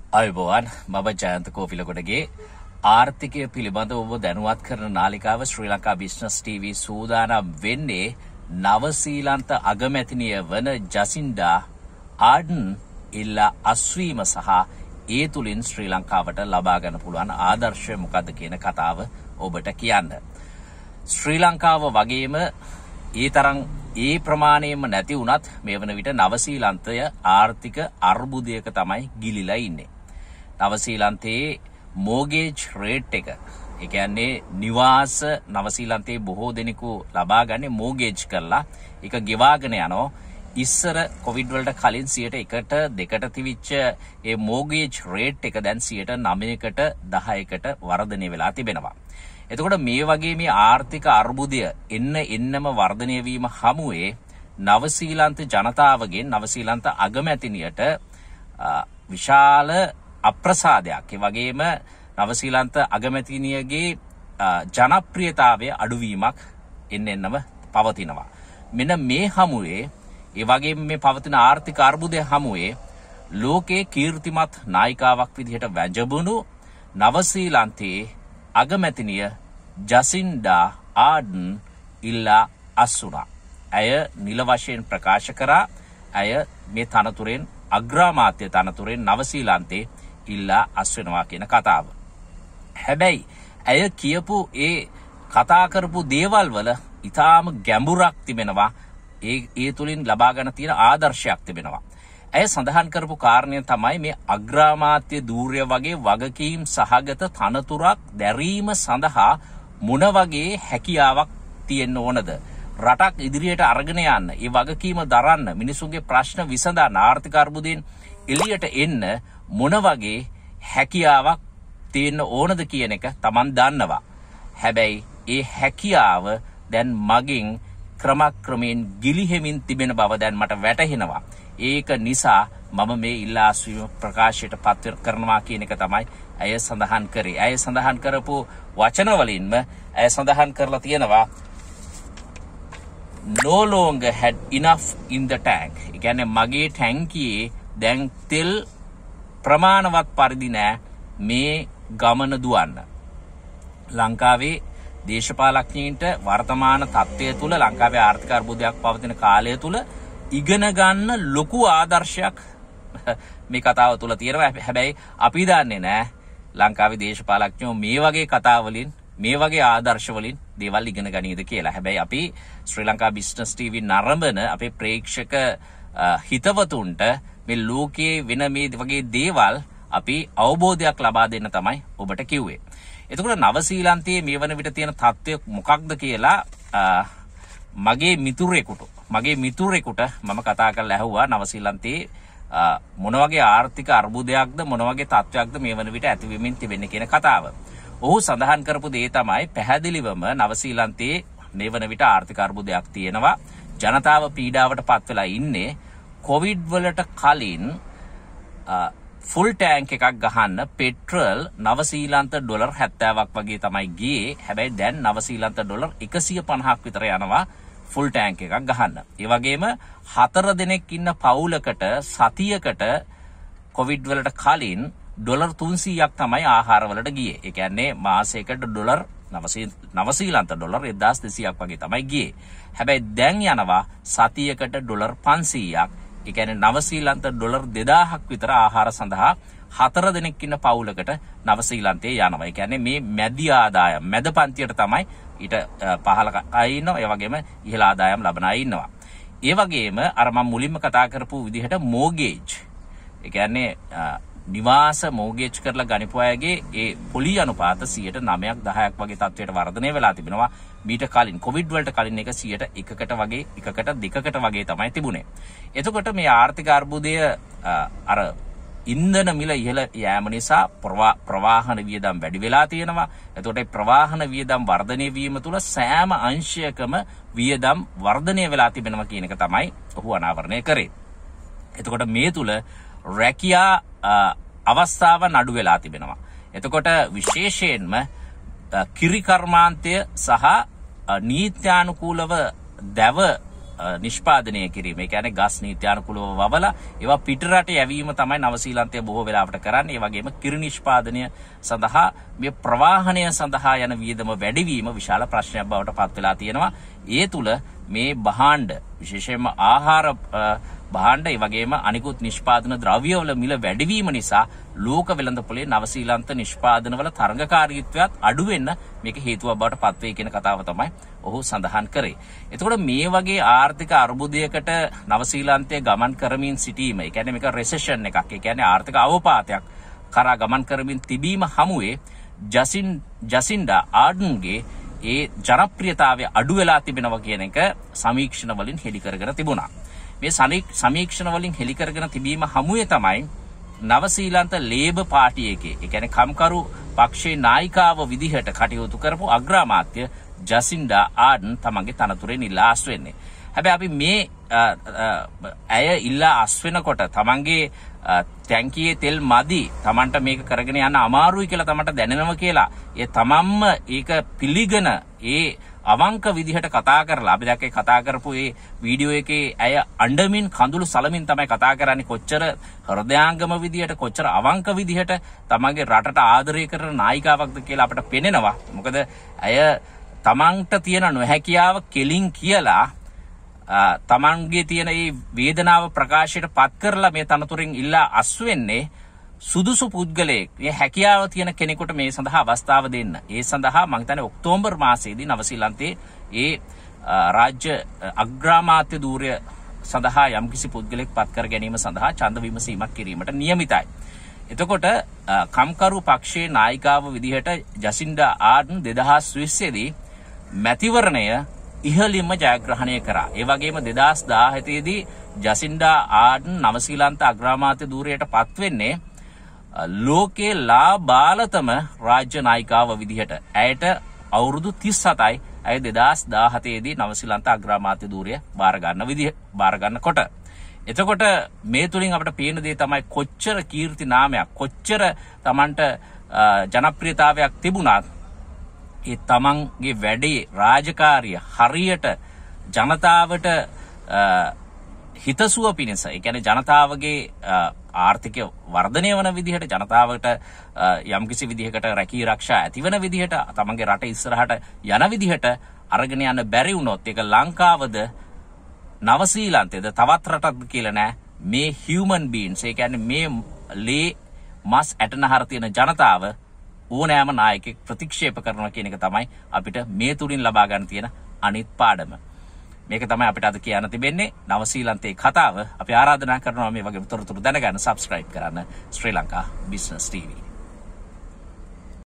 අයිබෝවන් මම ජයන්ත කෝපිලකොටගේ ආර්ථිකය පිළිබඳව ඔබ දැනුවත් කරන නාලිකාව ශ්‍රී ලංකා බිස්නස් ටීවී සූදානම් වෙන්නේ නවසීලන්ත අගමැතිනිය වන ජසින්ඩා ආඩන් ඉල්ලා අස්වීම සහ ඒ තුලින් ශ්‍රී ලංකාවට ලබා ගන්න පුළුවන් ආදර්ශය මොකක්ද කියන කතාව ඔබට කියන්න. ශ්‍රී ලංකාව වගේම ඒ තරම් ඒ ප්‍රමාණයෙන්ම නැති වුණත් මේ වන විට නවසීලන්තය ආර්ථික අර්බුදයක තමයි ගිලිලා ඉන්නේ. නවසීලන්තයේ මෝගේජ් රේට් එක, ඒ කියන්නේ නිවාස නවසීලන්තයේ බොහෝ දෙනෙකු ලබා ගන්නේ මෝගේජ් කරලා ඒක ගෙවාගෙන යනවා. ඉස්සර කොවිඩ් වලට කලින් 1%ට 2ට තිබිච්ච ඒ මෝගේජ් රේට් එක දැන් 9%කට 10%කට වර්ධනය වෙලා තිබෙනවා. එතකොට මේ වගේ මේ ආර්ථික අර්බුදය එන්නම වර්ධනය වීම හමුවේ නවසීලන්ත ජනතාවගෙන් නවසීලන්ත අගමැතිනියට විශාල අප්‍රසාදයක්, ඒ වගේම නවසීලන්ත අගමැතිනියගේ ජනප්‍රියතාවයේ අඩුවීමක් එන්නම පවතිනවා. මෙන්න මේ හමුවේ ඒ වගේම මේ පවතින ආර්ථික අර්බුදය හමුවේ ලෝකයේ කීර්තිමත් නායිකාවක් විදිහට වැජඹුණු නවසීලන්තයේ අගමැතිනිය ජසින්ඩා ආඩන් ඉල්ලා අස්වුණා. ඇය නිල වශයෙන් ප්‍රකාශ කරා ඇය මේ තනතුරෙන් අග්‍රාමාත්‍ය තනතුරෙන් නවසීලන්තේ ඉල්ලා අස්වෙනවා කියන කතාව. හැබැයි ඇය කියපු ඒ කතා කරපු දේවල් වල ඊටාම ගැඹුරක් තිබෙනවා. ඒ තුලින් ලබා ගන්න තියෙන ආදර්ශයක් තිබෙනවා. ඇය සඳහන් කරපු කාරණය තමයි මේ අග්‍රාමාත්‍ය ධූර්ය වගේ වගකීම් සහගත තනතුරක් දැරීම සඳහා මොන වගේ හැකියාවක් තියෙන්න ඕනද? රටක් ඉදිරියට අරගෙන යන්න, ඒ වගකීම දරන්න, මිනිසුන්ගේ ප්‍රශ්න විසඳන්න, ආර්ථික අර්බුදයෙන් එළියට එන්න මොන වගේ හැකියාවක් තියෙන්න ඕනද කියන එක Taman දන්නවා. හැබැයි ඒ හැකියාව දැන් මගින් ක්‍රමක්‍රමයෙන් ගිලිහෙමින් තිබෙන බව දැන් මට වැටහෙනවා. ඒක නිසා මම මේ ඉල්ලා අස්වීම ප්‍රකාශයට පත් කරනවා කියන එක තමයි ඇය සඳහන් කරේ. ඇය සඳහන් කරපු වචන වලින්ම ඇය සඳහන් කරලා තියෙනවා no longer had enough in the tank. ඒ කියන්නේ මගේ ටැංකියේ දැන් තෙල් ප්‍රමාණවත් පරිදි නෑ මේ ගමන දුවන්න. ලංකාවේ දේශපාලඥයින්ට වර්තමාන තත්ත්වය තුළ ලංකාවේ ආර්ථික අර්බුදයක් පවතින කාලය තුළ ඉගෙන ගන්න ලොකු ආදර්ශයක් මේ කතාව තුළ තියෙනවා. හැබැයි අපි දන්නේ නැහැ ලංකාවේ දේශපාලඥයෝ මේ වගේ කතා වලින් මේ වගේ ආදර්ශ වලින් දේවල් ඉගෙන ගනීද කියලා. හැබැයි අපි ශ්‍රී ලංකා බිස්නස් ටීවී නරඹන අපේ ප්‍රේක්ෂක හිතවතුන්ට මේ ලෝකයේ වෙන මේ වගේ දේවල් අපි අවබෝධයක් ලබා දෙන්න තමයි ඔබට කිව්වේ. එතකොට නවසීලන්තයේ මේ වන විට තියෙන තත්ත්වය මොකක්ද කියලා මගේ මිතුරෙකුට මම කතා කරලා ඇහුවා නවසීලන්තයේ මොන වගේ ආර්ථික අර්බුදයක්ද මොන වගේ තත්ත්වයක්ද මේ වන විට ඇතිවෙමින් තිබෙන්නේ කියන කතාව. ඔහු සඳහන් කරපු දේ තමයි පැහැදිලිවම නවසීලන්තයේ මේ වන විට ආර්ථික අර්බුදයක් තියෙනවා. ජනතාව පීඩාවට පත් වෙලා ඉන්නේ. කොවිඩ් වලට කලින් ෆුල් ටැංක් එකක් ගහන්න පෙට්‍රල් නවසීලන්ත ඩොලර් 70ක් වගේ තමයි ගියේ. හැබැයි දැන් නවසීලන්ත ඩොලර් 150ක් විතර යනවා ෆුල් ටැංක් එකක් ගහන්න. ඒ වගේම 4 දෙනෙක් ඉන්න පවුලකට සතියකට කොවිඩ් වලට කලින් ඩොලර් 300ක් තමයි ආහාර වලට ගියේ. ඒ කියන්නේ මාසයකට ඩොලර් නවසීලන්ත ඩොලර් 1200ක් වගේ තමයි ගියේ. හැබැයි දැන් යනවා සතියකට ඩොලර් 500ක්. ඒ කියන්නේ නවසීලන්ත ඩොලර් 2000ක් විතර ආහාර සඳහා 4 දෙනෙක් ඉන්න පවුලකට නවසීලන්තයේ යනවා. ඒ කියන්නේ මේ මැදි ආදායම් මැද පන්තියට තමයි ඊට පහළ අය ඉන්නවා. ඒ වගේම ඉහළ ආදායම් ලබන අය ඉන්නවා. ඒ වගේම අර මම මුලින්ම කතා කරපු විදිහට මෝගේජ්, ඒ කියන්නේ නිවාස මෝගේජ් කරලා ගනිපු අයගේ ඒ පොලි අනුපාත 9ක් 10ක් වගේ තත්ත්වයට වර්ධනය වෙලා තිබෙනවා. මීට කලින් කොවිඩ් වලට කලින් එක 1%කට වගේ 1කට 2කට වගේ තමයි තිබුණේ. එතකොට මේ ආර්ථික අර්බුදය අර ඉන්ධන මිල ඉහළ යෑම නිසා ප්‍රවාහන වියදම් වැඩි වෙලා තියෙනවා. එතකොට ප්‍රවාහන වියදම් වර්ධනය වීම තුළ සෑම අංශයකම වියදම් වර්ධනය වෙලා තිබෙනවා කියන එක තමයි ඔහු අනාවරණය කරේ. එතකොට මේ තුළ රැකියා අවස්ථාව නඩු වෙලා තිබෙනවා. එතකොට විශේෂයෙන්ම කිරි කර්මාන්තය සහ නීත්‍යානුකූලව දැව නිෂ්පාදනය කිරීම. ඒ කියන්නේ ගස් නීත්‍යානුකූලව වවලා ඒවා පිටරට යැවීම තමයි නවසීලන්තය බොහෝ වෙලාවට කරන්නේ. ඒ වගේම කිරි නිෂ්පාදනය සඳහා මේ ප්‍රවාහනය සඳහා යන වියදම වැඩිවීම විශාල ප්‍රශ්නයක් බවට පත් වෙලා තියෙනවා. ඒ තුල මේ භාණ්ඩ විශේෂයෙන්ම ආහාර භාණ්ඩ ඒ වගේම අනිකුත් නිෂ්පාදන ද්‍රව්‍යවල මිල වැඩිවීම නිසා ලෝක වෙළඳපොලේ නවසීලන්ත නිෂ්පාදනවල තරඟකාරීත්වයත් අඩු වෙන්න මේක හේතුවක් බවට පත් වෙයි කියන කතාව තමයි ඔහු සඳහන් කරේ. එතකොට මේ වගේ ආර්ථික අර්බුදයකට නවසීලන්තයේ ගමන් කරමින් සිටීම, ඒ කියන්නේ මේක රෙසෙෂන් එකක්, ඒ කියන්නේ ආර්ථික අවපාතයක් කරා ගමන් කරමින් තිබීම හමුවේ ජසින්ඩා ආඩන්ගේ ඒ ජනප්‍රියතාවය අඩු වෙලා තිබෙනවා කියන එක සමීක්ෂණ වලින් හෙළි කරගෙන තිබුණා. මේ සමීක්ෂණ වලින් හෙළි කරගෙන තිබීම හමුවේ තමයි නවසීලන්ත ලේබර් පාර්ටි එකේ, ඒ කියන්නේ කම්කරු පක්ෂයේ නායිකාව විදිහට කටයුතු කරපු අග්‍රාමාත්‍ය ජසින්ඩා ආඩන් තමන්ගේ තනතුරෙන් ඉල්ලා අස් වෙන්නේ. හැබැයි අපි මේ ඇය ඉල්ලා අස් වෙනකොට තමන්ගේ ටැංකියේ තෙල් මදි, තමන්ට මේක කරගෙන යන්න අමාරුයි කියලා තමන්ට දැනෙනවා කියලා ඒ තමන්ම ඒක පිළිගෙන ඒ අවංක විදිහට කතා කරලා, අපි දැක්කේ කතා කරපු ඒ වීඩියෝ එකේ ඇය අඬමින් කඳුළු සලමින් තමයි කතා කරන්නේ. කොච්චර හෘදයාංගම විදිහට, කොච්චර අවංක විදිහට තමන්ගේ රටට ආදරය කරන නායිකාවක්ද කියලා අපිට පෙනෙනවා. මොකද ඇය තමන්ට තියෙන නොහැකියාව කෙලින් කියලා තමන්ගේ තියෙන මේ වේදනාව ප්‍රකාශයට පත් කරලා මේ තනතුරෙන් ඉල්ලා අස් වෙන්නේ සුදුසු පුද්ගලයෙක්, මේ හැකියාව තියෙන කෙනෙකුට මේ සඳහා අවස්ථාව දෙන්න. ඒ සඳහා මම හිතන්නේ ඔක්තෝබර් මාසයේදී නවසීලන්තයේ ඒ රාජ්‍ය අග්‍රාමාත්‍ය ධූරය සඳහා යම්කිසි පුද්ගලයෙක් පත් කර ගැනීම සඳහා ඡන්ද විමසීමක් කිරීමට නියමිතයි. එතකොට කම්කරු පක්ෂයේ නායිකාව විදිහට ජසින්ඩා ආඩන් 2020 දී මැතිවරණය ඉහළින්ම ජයග්‍රහණය කරා. ඒ වගේම 2017 දී ජසින්ඩා ආඩන් නවසීලන්ත අග්‍රාමාත්‍ය ධූරයට පත් වෙන්නේ ලෝකේ ලාබාලතම රාජ්‍ය නායිකාව විදිහට. ඇයට අවුරුදු 37යි. ඇය 2017 දී නවසීලන්ත අග්‍රාමාත්‍ය ධූරය බාර ගන්නකොට. එතකොට මේ තුලින් අපිට පේන දේ තමයි කොච්චර කීර්ති නාමයක්, කොච්චර Tamanට ජනප්‍රියතාවයක් තිබුණත් ඒ තමන්ගේ වැඩේ රාජකාරිය හරියට ජනතාවට හිතසුව පිණිස, ඒ කියන්නේ ජනතාවගේ ආර්ථිකය වර්ධනය වන විදිහට, ජනතාවට යම්කිසි විදිහකට රැකී ආරක්ෂා ඇතිවන විදිහට, තමන්ගේ රට ඉස්සරහට යන විදිහට අරගෙන යන්න බැරි වුණොත් ඒක ලංකාවද නවසීලන්තයේද තවත් රටක්ද කියලා නෑ. මේ හියුමන් බීන්ස්, ඒ කියන්නේ මේ ලේ මස් ඇටනහර තියෙන ජනතාව ඕනෑම නායකයෙක් ප්‍රතික්ෂේප කරනවා කියන එක තමයි අපිට මේ තුලින් ලබා ගන්න තියෙන අනිත් පාඩම. මේක තමයි අපිට අද කියන්න තිබෙන්නේ නවසීලන්තයේ කතාව. අපි ආරාධනා කරනවා මේ වගේ තොරතුරු දැනගන්න subscribe කරන්න ශ්‍රී ලංකා Business TV.